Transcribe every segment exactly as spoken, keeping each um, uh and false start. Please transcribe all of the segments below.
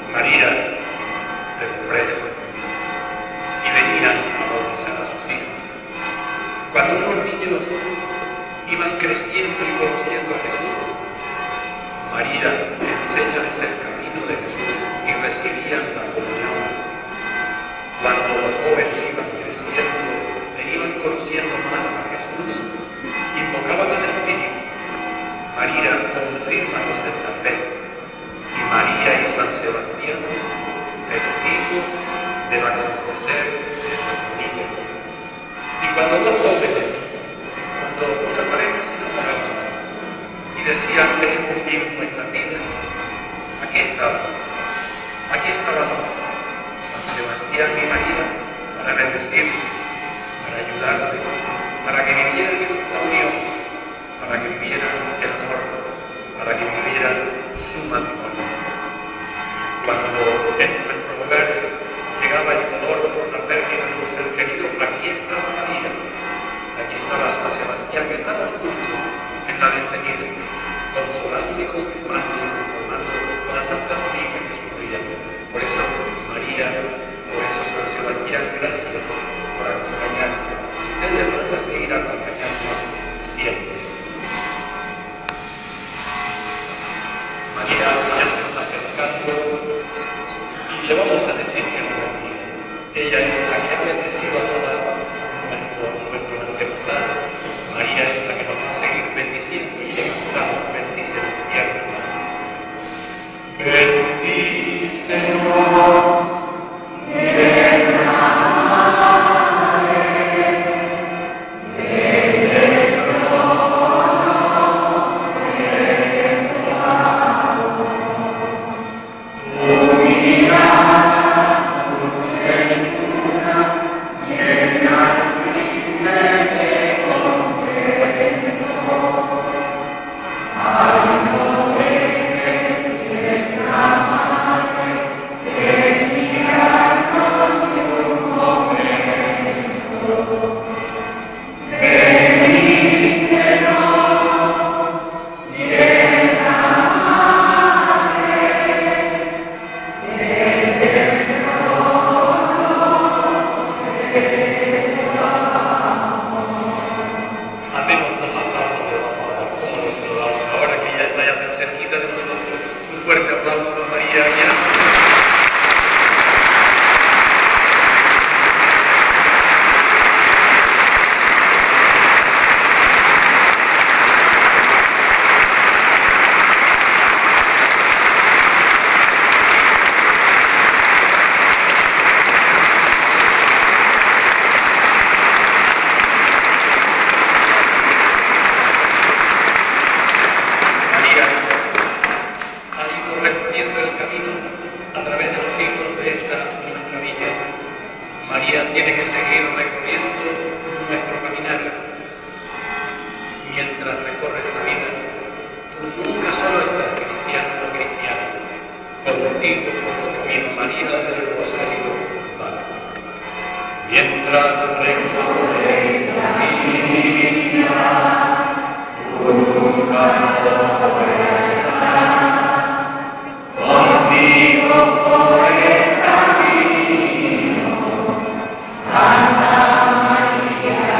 María del fresco y venían a bautizar a sus hijos. Cuando unos niños iban creciendo y conociendo a Jesús, María enséñales el camino de Jesús y recibían la comunión. Cuando los jóvenes iban creciendo e iban conociendo más a Jesús, invocaban al Espíritu. María, confírmanos en la fe. Y María y San Sebastián, testigos del acontecer de nuestra vida. Y cuando dos jóvenes, cuando una pareja se enamoraba y decían queremos vivir nuestras vidas, aquí estábamos, aquí estábamos San Sebastián y María para bendecir, para ayudarle, para que vivieran esta unión, para que vivieran el amor, para que vivieran su matrimonio. Cuando en nuestros hogares llegaba el dolor por la pérdida de un ser querido, aquí estaba María, aquí estaba San Sebastián, que estaban juntos en la despedida, consolando y confirmando y conformando a tantas familias que sufrían. Por eso María, por eso San Sebastián, gracias por acompañarnos. Ustedes van a seguir acompañándonos siempre. María ya se está acercando y le vamos a decir que nos bendiga. Ella es la que ha bendecido a todos nuestros nuestros antepasados. María es la que nos va a seguir bendiciendo y le cantamos, bendícenos tierra. Bendícenos, tierra madre, desde el trono del Padre. Tu mirada, tu ternura, llena triste de contento. Al morir tierra madre, que mirarnos un momento. Bendícenos, tierra madre, desde el trono del Hacemos los aplausos que vamos a dar, como los saludamos ahora que ya está ya tan cerquita de nosotros. Un fuerte aplauso a María Aguilar. María ha ido recorriendo el camino a través de los siglos de esta nuestra vida. María tiene que seguir recorriendo nuestro caminar. Mientras recorres la vida, tú nunca solo estás cristiano o cristiana. Contigo por el camino María del Rosario va. Mientras recorres la vida, tú nunca solo contigo por el camino, Santa María.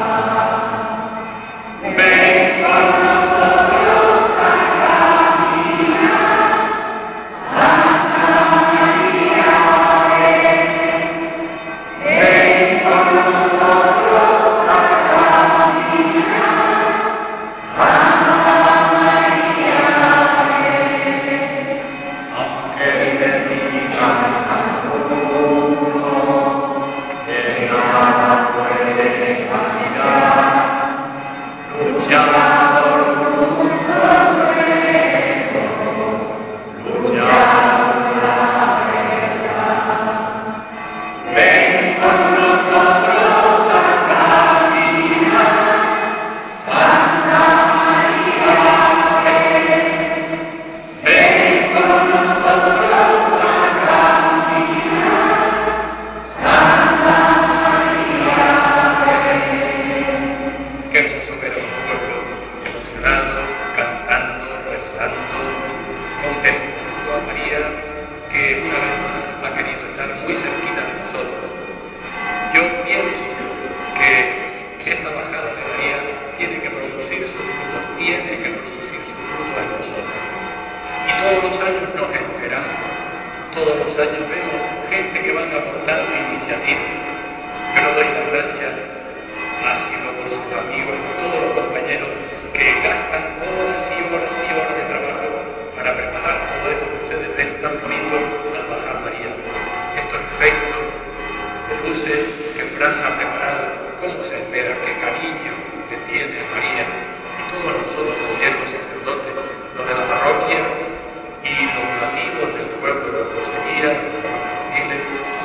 Ven con nosotros a caminar, Santa María, ven. Ven con nosotros a caminar, Santa María, ven. años vemos gente que van aportando iniciativas. Yo le doy las gracias a Silo, por sus amigos, por todos los compañeros que gastan horas y horas y horas de trabajo para preparar todo esto que ustedes ven tan bonito, la Baja María. Estos efectos de luces que Fran ha preparado, cómo se espera, qué cariño le tiene a María y todos nosotros, los sacerdotes, los de la parroquia y los nativos del pueblo de la Rosería, los mercantiles,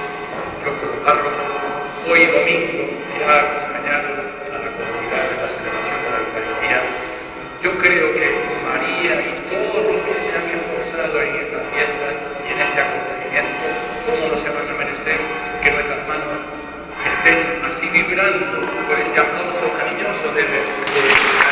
yo como párroco, hoy domingo, que ha acompañado a la comunidad de la celebración de la Eucaristía, yo creo que María y todos los que se han esforzado en esta fiesta y en este acontecimiento, ¿cómo no se van a merecer que nuestras manos estén así vibrando por ese aplauso cariñoso de, de, de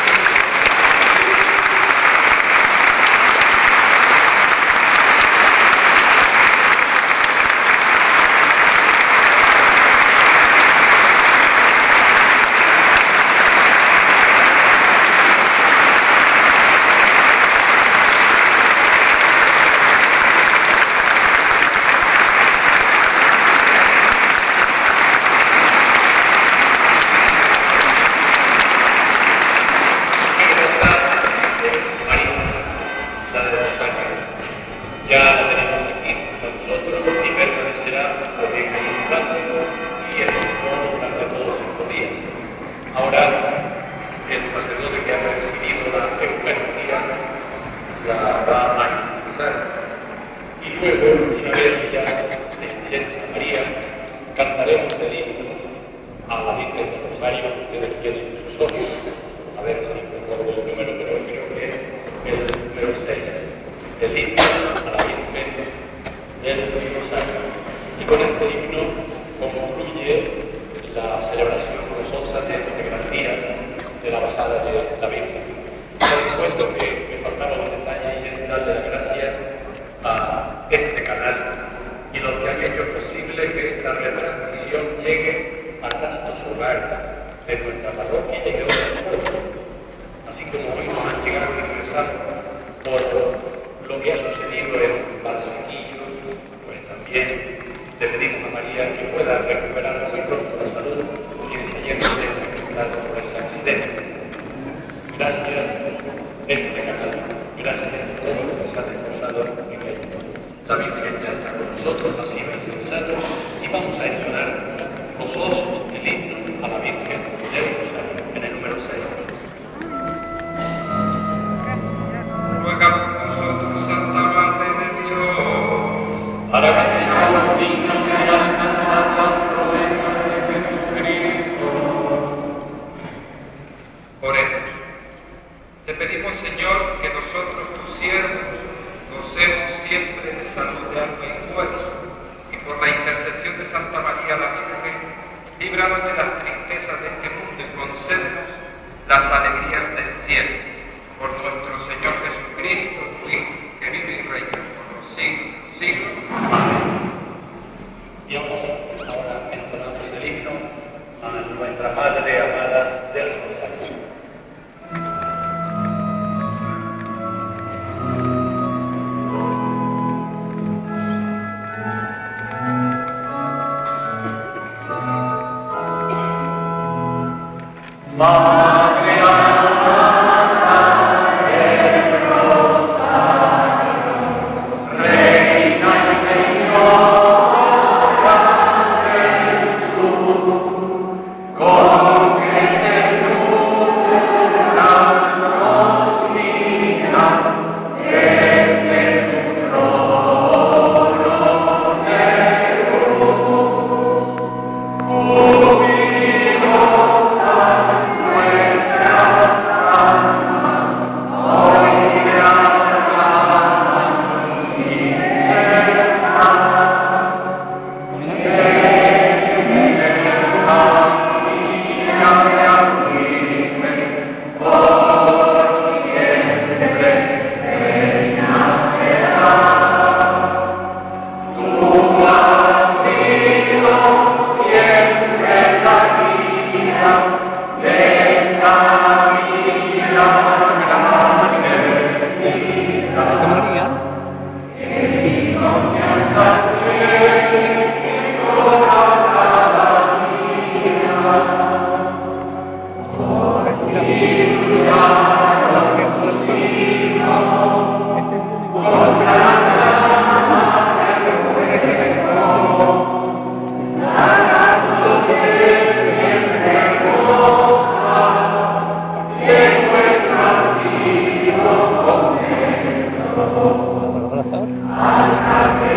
María.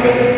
Amén.